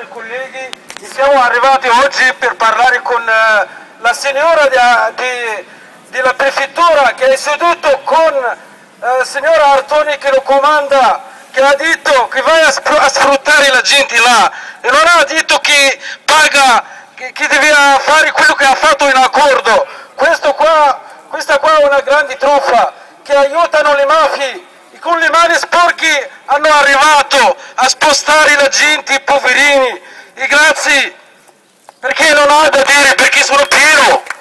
cari colleghi, siamo arrivati oggi per parlare con la signora della prefettura che è seduto con la signora Artoni che lo comanda, che ha detto che vai a sfruttare la gente là e non ha detto che paga, che deve fare quello che ha fatto in accordo. Questa qua è una grande truffa che aiutano le mafie. Con le mani sporche hanno arrivato a spostare la gente, i poverini, e grazie, perché non ho da dire, perché sono pieno.